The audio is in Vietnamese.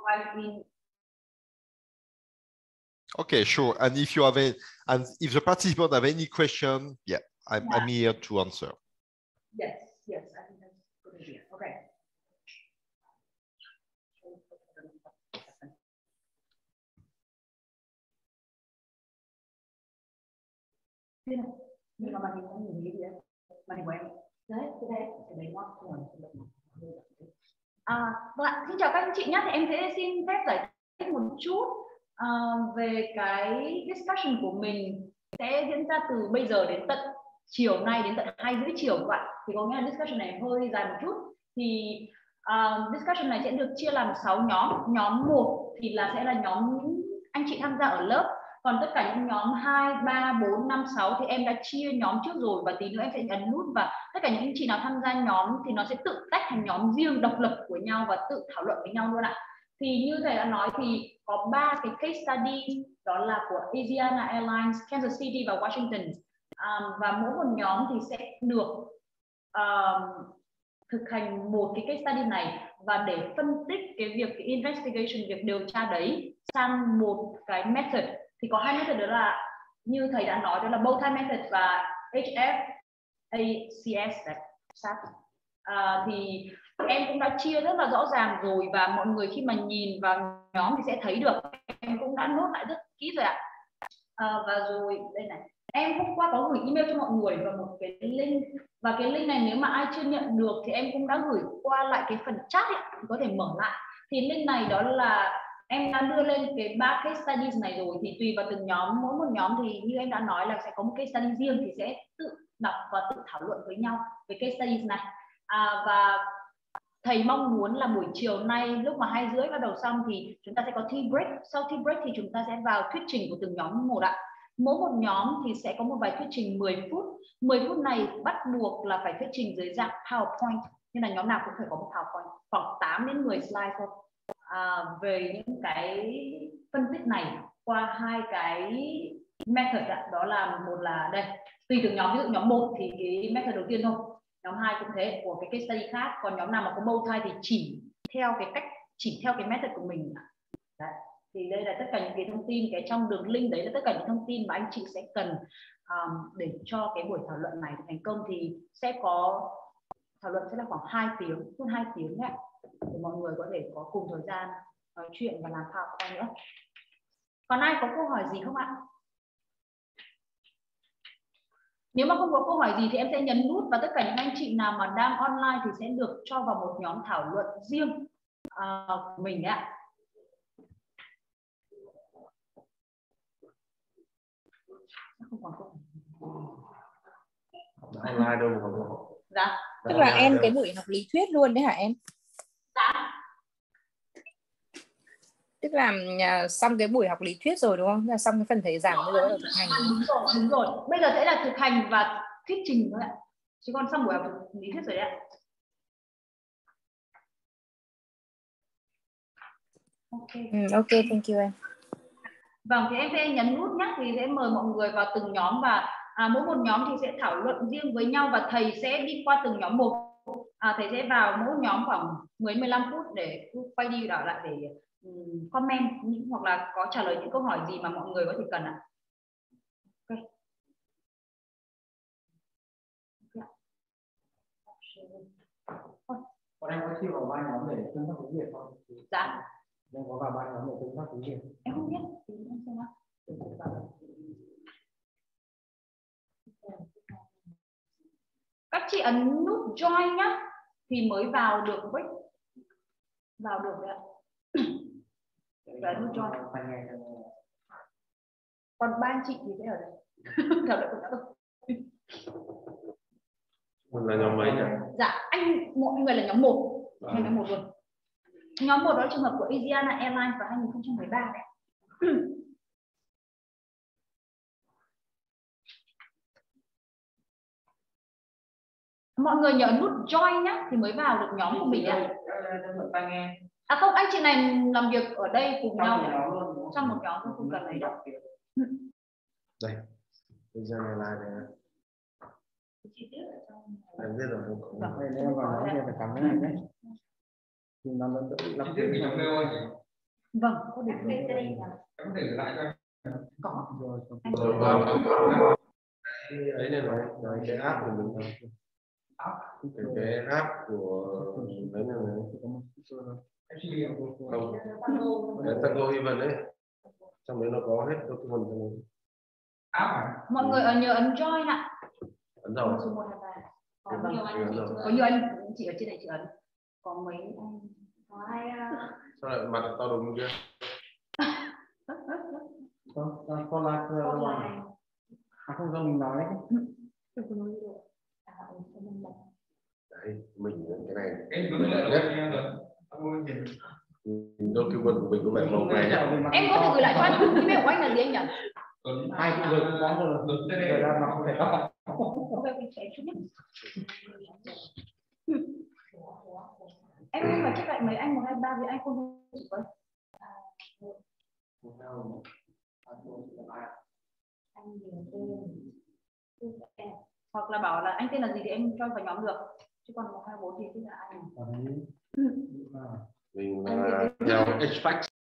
I mean, okay, sure. And if you have and if the participants have any question, yeah, I'm here to answer. Yes, yes, I think that's a good idea. Okay. Nhưng mà màn hình nhìn gì vậy? Màn hình của em. Đấy, cái đấy ngoắc rồi. Vâng ạ, xin chào các anh chị nhé. Thì em sẽ xin phép giải thích một chút về cái discussion của mình sẽ diễn ra từ bây giờ đến tận chiều nay đến tận 2:30 chiều các bạn. Thì có nghĩa là discussion này hơi dài một chút. Thì discussion này sẽ được chia làm 6 nhóm. Nhóm 1 thì sẽ là nhóm những anh chị tham gia ở lớp. Còn tất cả những nhóm 2, 3, 4, 5, 6 thì em đã chia nhóm trước rồi và tí nữa em sẽ ấn nút và tất cả những anh chị nào tham gia nhóm thì nó sẽ tự tách thành nhóm riêng độc lập của nhau và tự thảo luận với nhau luôn ạ. Thì như thầy đã nói thì có 3 cái case study, đó là của Asiana Airlines, Kansas City và Washington. Và mỗi một nhóm thì sẽ được thực hành một cái case study này và để phân tích cái investigation, việc điều tra đấy sang một cái method. Thì có 2 method, đó là như thầy đã nói, đó là Bowtie method và HFACS. Thì em cũng đã chia rất là rõ ràng rồi và mọi người khi mà nhìn vào nhóm thì sẽ thấy được. Em cũng đã nốt lại rất kỹ rồi ạ. Và rồi đây này, em hôm qua có gửi email cho mọi người và một cái link, và cái link này nếu mà ai chưa nhận được thì em cũng đã gửi qua lại cái phần chat ấy, thì có thể mở lại. Thì link này đó là em đã đưa lên cái 3 case studies này rồi, thì tùy vào từng nhóm, mỗi một nhóm thì như em đã nói là sẽ có một case study riêng, thì sẽ tự đọc và tự thảo luận với nhau về case studies này. Và thầy mong muốn là buổi chiều nay lúc mà 2:30 bắt đầu xong thì chúng ta sẽ có tea break. Sau tea break thì chúng ta sẽ vào thuyết trình của từng nhóm một ạ. Mỗi một nhóm thì sẽ có một bài thuyết trình 10 phút. 10 phút này bắt buộc là phải thuyết trình dưới dạng PowerPoint, nên là nhóm nào cũng phải có một PowerPoint khoảng 8 đến 10 slide thôi, về những cái phân tích này qua 2 cái method ạ. Đó là một là đây, tùy từng nhóm, ví dụ nhóm 1 thì cái method đầu tiên thôi, nhóm 2 cũng thế của cái case study khác, còn nhóm nào mà có bowtie thì chỉ theo cái method của mình. Đấy. Thì đây là tất cả những cái thông tin, cái trong đường link đấy là tất cả những thông tin mà anh chị sẽ cần để cho cái buổi thảo luận này thành công. Thì sẽ có thảo luận sẽ là khoảng 2 tiếng, hơn 2 tiếng đấy, để mọi người có thể có cùng thời gian nói chuyện và làm PowerPoint nữa. Còn ai có câu hỏi gì không ạ? Nếu mà không có câu hỏi gì thì em sẽ nhấn nút, và tất cả những anh chị nào mà đang online thì sẽ được cho vào một nhóm thảo luận riêng của mình ạ. Không còn câu hỏi. Online đâu mà có. Dạ. Tức là em cái buổi học lý thuyết luôn đấy hả em? Dạ. Tức là xong cái buổi học lý thuyết rồi đúng không? Là xong cái phần thầy giảng bây giờ bắt đầu thực hành. Đúng rồi. Bây giờ sẽ là thực hành và thuyết trình thôi ạ. Chứ còn xong buổi học lý thuyết rồi đấy ạ. Ok, thank you em. Vâng, thì em sẽ nhấn nút nhé, thì sẽ mời mọi người vào từng nhóm và mỗi một nhóm thì sẽ thảo luận riêng với nhau và thầy sẽ đi qua từng nhóm một. Thầy sẽ vào mỗi nhóm khoảng 10-15 phút để quay đi đảo lại để comment hoặc là có trả lời những câu hỏi gì mà mọi người có thể cần ạ. Còn em có chia vào 3 nhóm để tương tác tiếng Việt không? Dạ. Em có vào 3 nhóm để tương tác tiếng Việt. Em không biết. Em xem nào. Các chị ấn nút join nhá thì mới vào được break. Vào được đấy ạ. Đấy, nút join. Còn 3 anh chị thì sẽ ở đây. Thảo luận cũng là nhóm mấy nhỉ? Dạ, mọi người là nhóm 1. Nhóm 1 luôn. Nhóm 1 đó là trường hợp của Asiana Airlines vào 2013 đấy. Mọi người nhớ nút join nhá thì mới vào được nhóm của mình ạ. Không, anh chị này làm việc ở đây cùng nhau trong một nhóm thôi, không cần lấy đâu. Đây. Asiana Airlines. Em biết rồi. Đây em vào nó phải cắm cái này đấy. Thì nó đỡ bị lắm tiếng. Vâng, có được. Em có thể gửi lại cho em. Có. Rồi. Đấy nên nói cái app của mình thôi. Cái app của đấy là không, cái Tango Event đấy, trong đấy nó có hết các tuần trong đấy. Mọi người nhớ ấn join ạ. Ấn rồi. Số 1, 2, 3. Có nhiều anh chị Có nhiều anh chị ở trên này chị ấn. Còn mấy anh có ai sao lại mặt to đúng kia? Con là không do mình nói đấy. Đấy, mình cái này Em cứ lại document của mình có vẻ màu này nhá. em có thể gửi lại cho anh email của anh là gì anh nhỉ? Hai cũng được, cũng có rồi. Thời gian mà không thể có. Em mà check lại mấy anh 1, 2, 3 vì anh không chị với. Hoặc là bảo là anh tên là gì thì em cho vào nhóm được. Chứ còn 1, 2, 4 thì tức là ai? Mình theo HVAC